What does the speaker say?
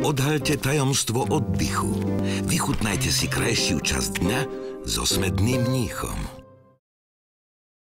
Odhaľte tajomstvo oddychu. Vychutnajte si krajšiu časť dňa so Smedným mníchom.